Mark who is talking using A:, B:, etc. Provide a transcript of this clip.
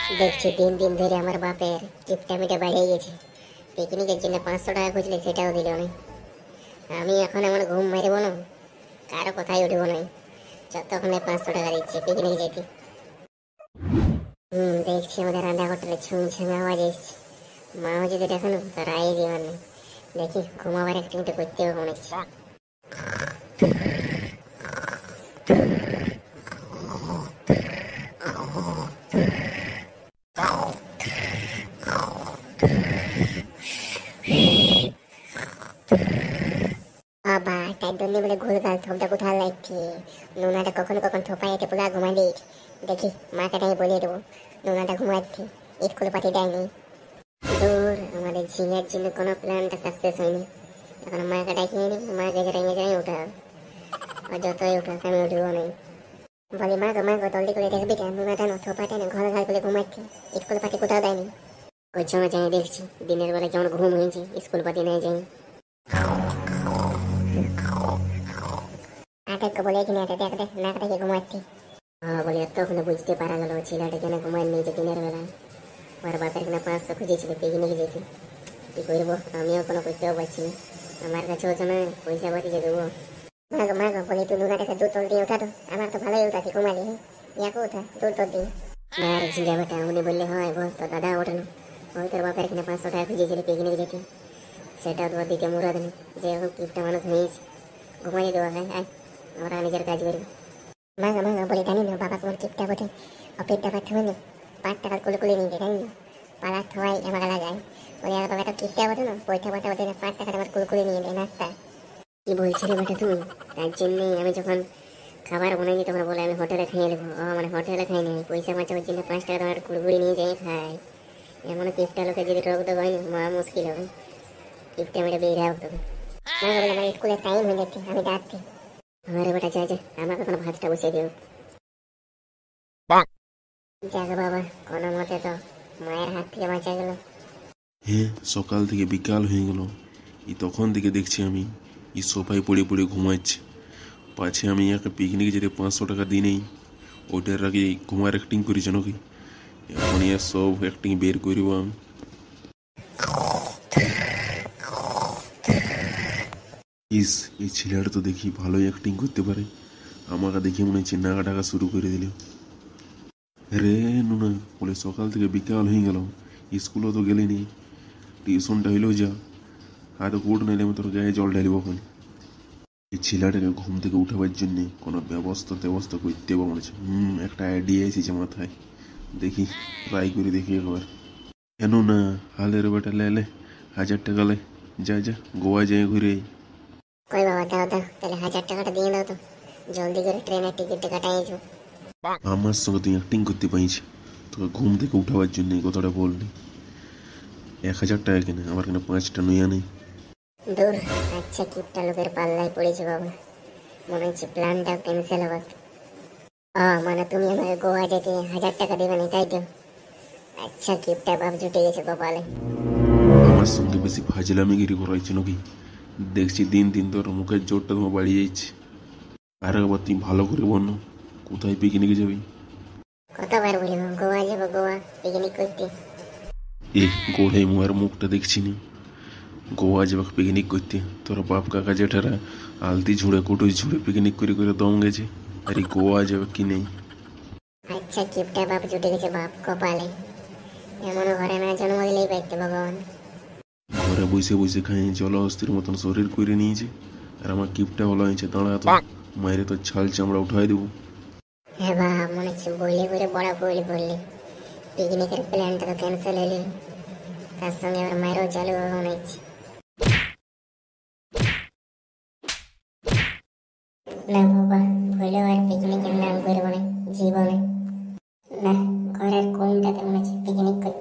A: দেখছি 3 দিন ধরে আমার বাপের কিপটামিটা বেড়ে গেছে। পিকনিকের জন্য 500 টাকা খুঁজলে সেটাও দিল না। আমি এখন এমন ঘুম মারব না, কারো কথাই উঠবো না যতক্ষণে 500 টাকা দিচ্ছে পিকনিক যেতে। দেখছি আমাদের রান্না হোটেলে ছুঁছাং আওয়াজ এসছে। মাও যদি দেখো না তো রায় দেওয়ার নেই। দেখি ঘুমাবার একটু করতে হবে মনে হচ্ছে। বাবা তাই জন্য বলে ঘুরগাল থোপটা কোথায় লাগছে। নুনাটা কখনো কখন থোপাই এতে পুরা ঘুমা দিই। দেখি মাকে তাই বলে দেবো নুনাটা ঘুমাচ্ছে, স্কুল পাঠিয়ে দেয়নি। দূর, আমাদের ঝিঙের জন্য কোনো প্ল্যানটা সাকসেস হয়নি। এখন মাকে ডাকিয়ে নি, মাকে রেঙে যাই উঠাও। আর যতই উঠাক আমি উঠবো নাই। বলি মা গো জলদি করে দেখবি কেন নুনাটা না থোপাটা না ঘরে ঘর করে ঘুমাচ্ছে, স্কুল পাঠি কোথাও দেয়নি। ওই সময় যাই দেখছি দিনের বেলা কেমন ঘুম হয়েছে, স্কুল পাঠি নেই যাই। আটেককে বলে কিনে দেখ দেখ নাক দেখে ঘুমাচ্ছি। বলে এতক্ষণে বুঝতে পারা গেল ছেলেটা কেন ঘুমায় নিয়েছে দিনের বেলা। ওর বাপের কিনা 500 খুঁজেছিল পিকনিকে যেতে। কি করবো, আমিও কোনো করতেও পারছি না। আমার কাছে হচ্ছে না পয়সা পাতি যে দেবো। মা গো বলি তুই নুনাটাকে দুধ তোল দিয়ে উঠা তো, আমার তো ভালোই উঠাচ্ছি ঘুমালি। ইয়াকে উঠা দুধ তোল দিয়ে। আর ঝিঙ্গা বেটা উনি বললে হয় বল তো দাদা ওঠেন। ওই তোর বাপের কিনা 500 টাকা খুঁজেছিল পিকনিক যেতে, সেটাও তোমার দিতে মুরাদ নেই। যে এখন কিপটা মানুষ হয়েছে, ঘুমাইয়ে দেওয়া হয়। আয় আমরা নিজের কাজ করি। মা গো বলি জানি না বাবা তোমার কিপটা বটে। অপেক্ষা পাঠ হবে না 5 টাকা কুলে নিয়ে যায় জানি না, পাড়ার সবাই আমাকে লাগায়। বলে আর বাবা একটা কিপটা বটে না, পয়সা বটে 5 টাকা আমার কুলে নিয়ে দেয় নাস্তা। কি বলছিলে বেটা তুমি? তার জন্যই আমি যখন খাবার বানাইনি তখন বলে আমি হোটেলে খেয়ে নেবো। মানে হোটেলে খাই নাই, পয়সা বাঁচাবার জন্য 5 টাকা তোমার কুড়কুড়ি নিয়ে যাই খাই। এমন কিপটা লোকে যদি রোগ তো হয় না, মহা মুশকিল হবে। কিপটা মেরে বেরিয়ে হোক তবে। মা বলে আমার স্কুলের টাইম হয়ে যাচ্ছে, আমি যাচ্ছি। আমারে বেটা যা আমাকে কোনো ভাতটা বসিয়ে দিও। যাক বাবা, কোনো মতে তো মায়ের হাত থেকে বাঁচা গেল।
B: হ্যাঁ, সকাল থেকে বিকাল হয়ে গেল, তখন থেকে দেখছি আমি সোফায় পড়ে পড়ে ঘুমাচ্ছে। পাছে আমি একটা পিকনিকে যেতে 500 টাকা দিই নেই, ওটার আগে ঘুমার অ্যাক্টিং করেছে নাকি? এখন সব অ্যাক্টিং বের করব আমি। এই ছেলেটা তো দেখি ভালোই অ্যাক্টিং করতে পারে। আমাকে দেখে মনে হচ্ছে নাগা ডাকা শুরু করে দিল। রে নুনা বলে সকাল থেকে বিকাল হয়ে গেল, স্কুলও তো গেলেনি, টিউশনটা হইলেও যা, আর কোড নাইলে আমি তোর গায়ে জল ঢালিব। ওখানে এই ছেলেটাকে ঘুম থেকে উঠাবার জন্যে কোনো ব্যবস্থা করতে হবে মনে হচ্ছে। একটা আইডিয়া এসেছে মাথায়, দেখি ট্রাই করে দেখি একবার। কেন না হালের বেটা লে 1000 টাকা লে, যা গোয়া যায় ঘুরে।
A: কই বাবা দাও তাহলে 1000 টাকাটা দিয়ে দাও তো, জলদি করে ট্রেনের টিকিটটা কাটাইছো।
B: আমার সঙ্গে তুই অ্যাক্টিং করতে পাইছি, তোকে ঘুম থেকে উঠাবার জন্য এই কথাটা বললি। 1000 টাকা কেনে আমার কেন 5টা নইয়া নেই।
A: দূর, আচ্ছা কিপটা লোকের পাল্লায় পড়েছে বাবা, মনে হচ্ছে প্ল্যানটা ক্যান্সেল হবে। মানে তুমি আমাকে গোয়া যেতে 1000 টাকা দেবে না তাই তো? আচ্ছা কিপটা বাপ জুটে গেছে কপালে।
B: আমার সঙ্গে বেশি ফাজলামিগিরি করাইছে নাকি? দেখছি দিন তোর মুখের জোরটা তোমার বাড়িয়ে যাচ্ছে। আর একবার তুই ভালো করে বল, কোথায় পিকনিকে যাবি?
A: কতবার বলিব গোয়া যাবো, গোয়া পিকনিক করতে।
B: গোড়াই মুয়ার মুখটা দেখছি না। গোয়া যাবে পিকনিক করতে? তোর বাপ কাকা জেঠারা আলতি ঝুড়ে কুটুই ঝুড়ে পিকনিক করে করে দম গেছে, আর গোয়া যাবে কি নেই?
A: আচ্ছা কিপটা বাপ জুটে গেছে বাপ কপালে, এমন ঘরে না জন্ম দিলেই পাইতে ভগবান।
B: ঘরে বসে বসে খাই জল অস্থির মতন শরীর করে নিয়েছে, আর আমার কিপটা বলা হয়েছে দাঁড়া তো, মায়ের তো ছাল চামড়া উঠাই দেবো।
A: হ্যাঁ বাপ, মনে হচ্ছে বইলে করে বড় বইলে বললি পিকনিকের প্ল্যানটা তো ক্যান্সেল হইলি, তার সঙ্গে আবার মায়েরও চালু হবে মনে হচ্ছে। না বাবা, ভুলেও আর পিকনিকের নাম করবো না জীবনে। না, ঘরের কোনটাতে মনে হচ্ছে পিকনিক করতে